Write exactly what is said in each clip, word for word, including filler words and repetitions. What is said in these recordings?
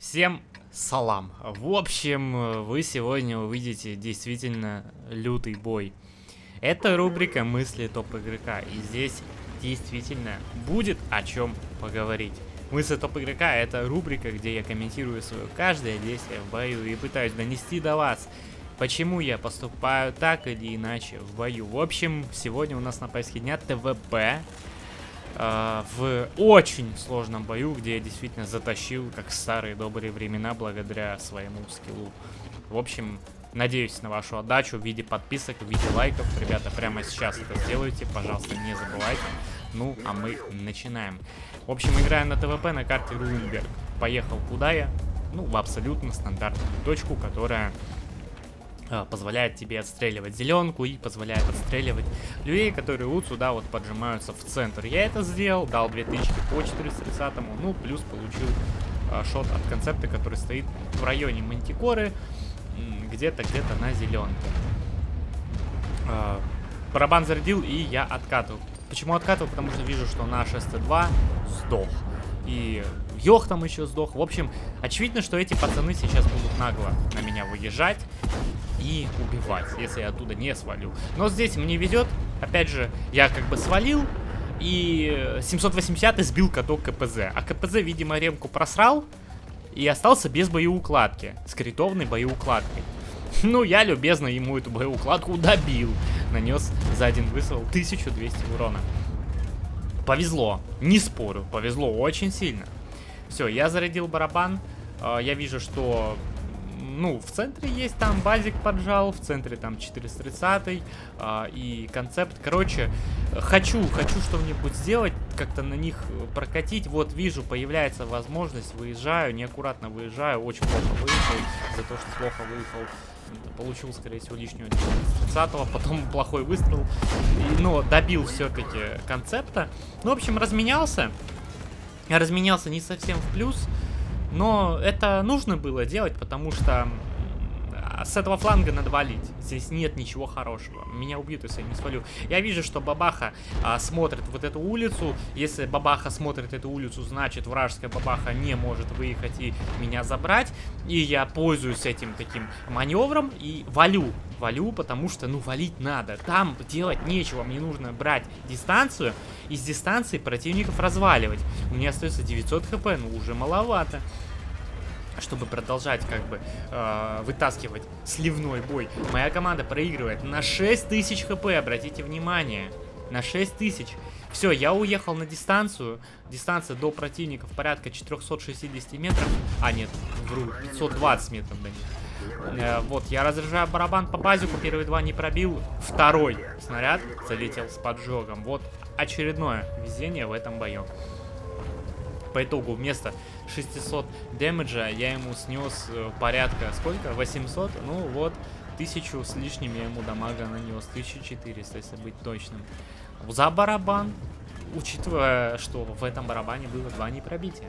Всем салам. В общем, вы сегодня увидите действительно лютый бой. Это рубрика «Мысли топ-игрока», и здесь действительно будет о чем поговорить. «Мысли топ-игрока» — это рубрика, где я комментирую свое каждое действие в бою и пытаюсь донести до вас, почему я поступаю так или иначе в бою. В общем, сегодня у нас на повестке дня ТВП. В очень сложном бою, где я действительно затащил, как в старые добрые времена, благодаря своему скиллу. В общем, надеюсь на вашу отдачу в виде подписок, в виде лайков. Ребята, прямо сейчас это сделайте, пожалуйста, не забывайте. Ну, а мы начинаем. В общем, играю на ТВП на карте Рунберг. Поехал куда я? Ну, в абсолютно стандартную точку, которая позволяет тебе отстреливать зеленку и позволяет отстреливать людей, которые вот сюда вот поджимаются в центр. Я это сделал, дал две тысячи по четыреста тридцатому, ну плюс получил а, шот от концепта, который стоит в районе Мантикоры, где-то где-то на зеленке. А, барабан зарядил, и я откатывал. Почему откатывал? Потому что вижу, что наш эс тэ два сдох. И Йох там еще сдох. В общем, очевидно, что эти пацаны сейчас будут нагло на меня выезжать и убивать, если я оттуда не свалю. Но здесь мне везет. Опять же, я как бы свалил, и семьсот восемьдесят сбил каток ка пэ зэ. А ка пэ зэ, видимо, ремку просрал и остался без боеукладки. С критовной боеукладкой. Ну, я любезно ему эту боеукладку добил. Нанес за один выстрел тысячу двести урона. Повезло, не спорю, повезло очень сильно. Все, я зарядил барабан. Я вижу, что ну, в центре есть там базик поджал, в центре там четыреста тридцатый а, и концепт. Короче, хочу, хочу что-нибудь сделать, как-то на них прокатить. Вот вижу, появляется возможность, выезжаю, неаккуратно выезжаю, очень плохо выехал. За то, что плохо выехал, получил, скорее всего, лишнюю четыреста тридцатого, потом плохой выстрел. И, но добил все-таки концепта. Ну, в общем, разменялся. Я разменялся не совсем в плюс. Но это нужно было делать, потому что с этого фланга надо валить. Здесь нет ничего хорошего. Меня убьют, если я не свалю. Я вижу, что Бабаха а, смотрит вот эту улицу. Если Бабаха смотрит эту улицу, значит вражеская Бабаха не может выехать и меня забрать. И я пользуюсь этим таким маневром и валю. Валю, потому что, ну, валить надо. Там делать нечего. Мне нужно брать дистанцию и с дистанции противников разваливать. У меня остается девятьсот хп, ну, уже маловато, чтобы продолжать, как бы, э, вытаскивать сливной бой. Моя команда проигрывает на шесть тысяч хп, обратите внимание. На шесть тысяч. Все, я уехал на дистанцию. Дистанция до противников порядка четырёхсот шестидесяти метров. А, нет, вру, пятьсот двадцать метров до них. Э, вот, я разряжаю барабан по базику, первые два не пробил. Второй снаряд залетел с поджогом. Вот очередное везение в этом бою. По итогу вместо шестисот дэмэджа я ему снес порядка сколько? восемьсот? Ну вот, тысячу с лишним я ему дамага нанес. тысяча четыреста, если быть точным. За барабан, учитывая, что в этом барабане было два непробития.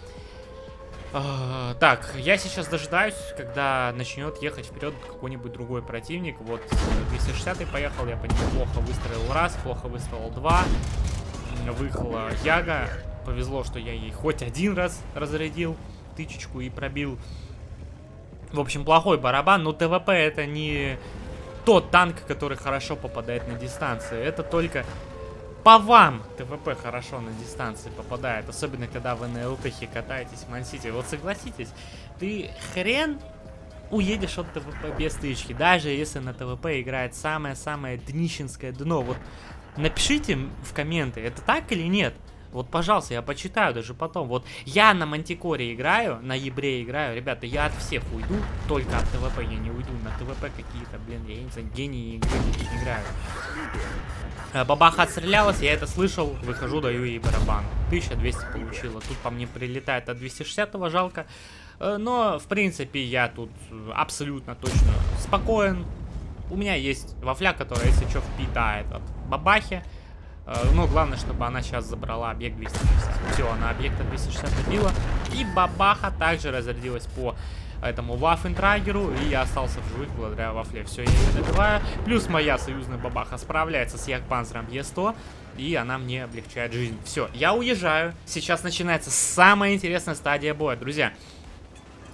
А, так, я сейчас дожидаюсь, когда начнет ехать вперед какой-нибудь другой противник. Вот двести шестидесятый поехал, я по нему плохо выстрелил раз, плохо выстрелил два. Выехала Яга. Повезло, что я ей хоть один раз разрядил тычечку и пробил. В общем, плохой барабан, но ТВП это не тот танк, который хорошо попадает на дистанции. Это только по вам ТВП хорошо на дистанции попадает. Особенно, когда вы на ЛТХе катаетесь в Мансити. Вот согласитесь, ты хрен уедешь от ТВП без тычки. Даже если на ТВП играет самое-самое днищенское дно. Вот напишите в комменты, это так или нет? Вот, пожалуйста, я почитаю даже потом. Вот я на Мантикоре играю, на Ебре играю. Ребята, я от всех уйду, только от ТВП я не уйду. На ТВП какие-то, блин, я не знаю, гении игры играю. Бабаха отстрелялась, я это слышал, выхожу, даю ей барабан. тысяча двести получила. Тут по мне прилетает от двухсот шестидесятого, жалко. Но, в принципе, я тут абсолютно точно спокоен. У меня есть вафля, которая, если что, впитает от бабахи. Но главное, чтобы она сейчас забрала объект двести шестьдесят. Все, она объекта двести шестьдесят добила. И бабаха также разрядилась по этому ваффентрагеру. И я остался в живых благодаря вафле. Все, я ее добиваю. Плюс моя союзная бабаха справляется с Ягпанзером Е сто. И она мне облегчает жизнь. Все, я уезжаю. Сейчас начинается самая интересная стадия боя, друзья.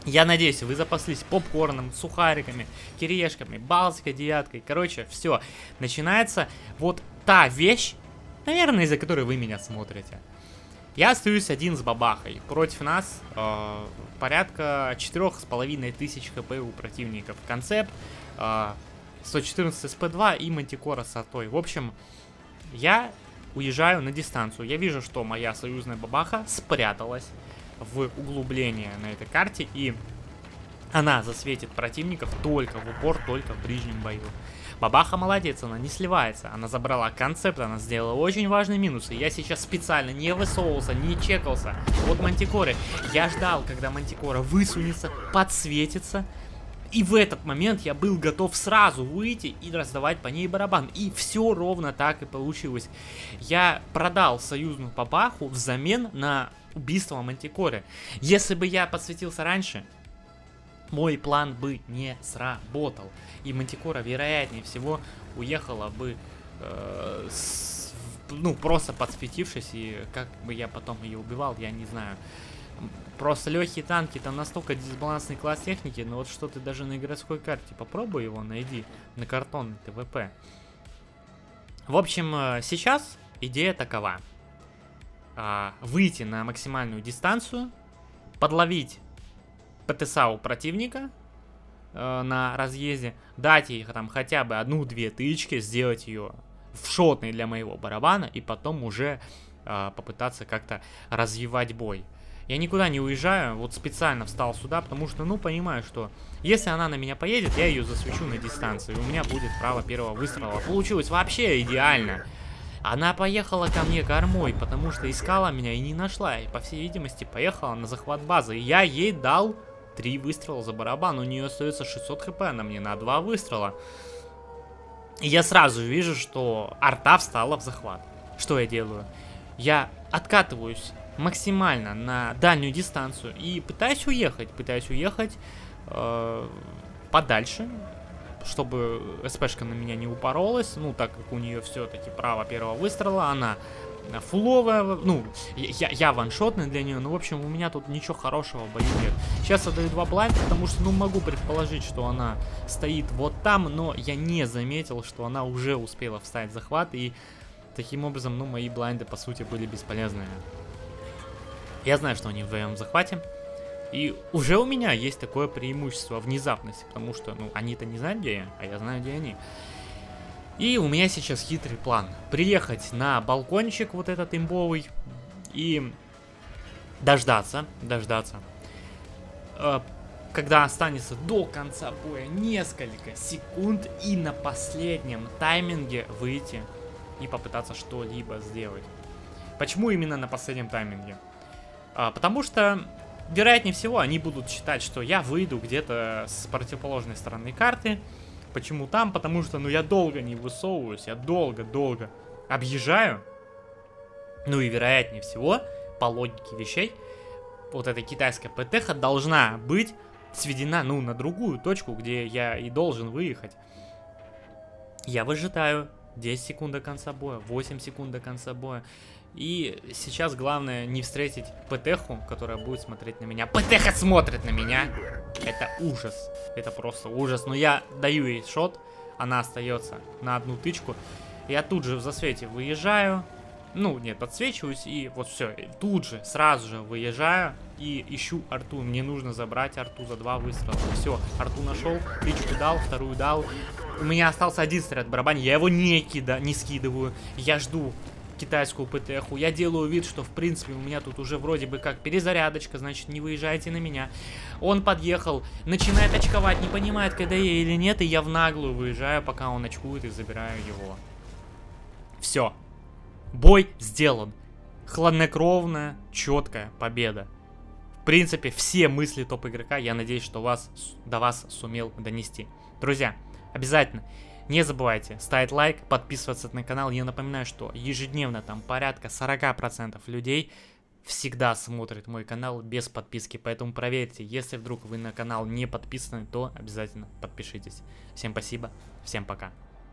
Я надеюсь, вы запаслись попкорном, сухариками, кириешками, балтикой, девяткой. Короче, все. Начинается вот та вещь, наверное, из-за которой вы меня смотрите. Я остаюсь один с бабахой. Против нас э, порядка четырёх с половиной тысяч хп у противников. Концепт, э, сто четырнадцать эс пэ два и мантикора с артой. В общем, я уезжаю на дистанцию. Я вижу, что моя союзная бабаха спряталась в углубление на этой карте. И она засветит противников только в упор, только в ближнем бою. Бабаха молодец, она не сливается. Она забрала концепт, она сделала очень важный минус. И я сейчас специально не высовывался, не чекался от мантикоры. Я ждал, когда мантикора высунется, подсветится. И в этот момент я был готов сразу выйти и раздавать по ней барабан. И все ровно так и получилось. Я продал союзную бабаху взамен на убийство мантикоры. Если бы я подсветился раньше, мой план бы не сработал. И мантикора, вероятнее всего, уехала бы, э, с, ну, просто подсветившись. И как бы я потом ее убивал, я не знаю. Просто легкие танки, там настолько дисбалансный класс техники. Но вот что ты даже на городской карте попробуй его найди. На картонный тэ вэ пэ. В общем, сейчас идея такова. Выйти на максимальную дистанцию. Подловить пэ тэ эс а у противника э, на разъезде, дать ей там хотя бы одну-две тычки, сделать ее в шотной для моего барабана и потом уже э, попытаться как-то развивать бой. Я никуда не уезжаю, вот специально встал сюда, потому что, ну, понимаю, что если она на меня поедет, я ее засвечу на дистанции, у меня будет право первого выстрела. Получилось вообще идеально. Она поехала ко мне кормой, потому что искала меня и не нашла, и, по всей видимости, поехала на захват базы. И я ей дал три выстрела за барабан, у нее остается шестьсот хп, она мне на два выстрела. И я сразу вижу, что арта встала в захват. Что я делаю? Я откатываюсь максимально на дальнюю дистанцию и пытаюсь уехать, пытаюсь уехать э, подальше, чтобы СПшка на меня не упоролась, ну, так как у нее все-таки право первого выстрела, она фуловая, ну, я, я ваншотный для нее, ну, в общем, у меня тут ничего хорошего в бою нет. Сейчас я даю два блайнда, потому что, ну, могу предположить, что она стоит вот там, но я не заметил, что она уже успела встать в захват, и таким образом, ну, мои блайнды, по сути, были бесполезные. Я знаю, что они вдвоем в захвате. И уже у меня есть такое преимущество внезапности, потому что, ну, они-то не знают, где я, а я знаю, где они. И у меня сейчас хитрый план. Приехать на балкончик вот этот имбовый и дождаться, дождаться, э, когда останется до конца боя несколько секунд и на последнем тайминге выйти и попытаться что-либо сделать. Почему именно на последнем тайминге? А, потому что вероятнее всего, они будут считать, что я выйду где-то с противоположной стороны карты. Почему там? Потому что, ну, я долго не высовываюсь, я долго-долго объезжаю. Ну и вероятнее всего, по логике вещей, вот эта китайская ПТХ должна быть сведена, ну, на другую точку, где я и должен выехать. Я выжидаю десять секунд до конца боя, восемь секунд до конца боя. И сейчас главное не встретить ПТХу, которая будет смотреть на меня. ПТХ смотрит на меня. Это ужас. Это просто ужас. Но я даю ей шот. Она остается на одну тычку. Я тут же в засвете выезжаю. Ну, нет, подсвечиваюсь. И вот все. Тут же, сразу же выезжаю. И ищу арту. Мне нужно забрать арту за два выстрела. Все, арту нашел. Тычку дал, вторую дал. У меня остался один снаряд в барабане. Я его не, кида, не скидываю. Я жду китайскую ПТХу. Я делаю вид, что в принципе у меня тут уже вроде бы как перезарядочка, значит, не выезжайте на меня. Он подъехал, начинает очковать, не понимает, когда я или нет, и я в наглую выезжаю, пока он очкует, и забираю его. Все. Бой сделан. Хладнокровная, четкая победа. В принципе, все мысли топ-игрока, я надеюсь, что вас, до вас сумел донести. Друзья, обязательно не забывайте ставить лайк, подписываться на канал. Я напоминаю, что ежедневно там порядка сорок процентов людей всегда смотрят мой канал без подписки. Поэтому проверьте, если вдруг вы на канал не подписаны, то обязательно подпишитесь. Всем спасибо, всем пока.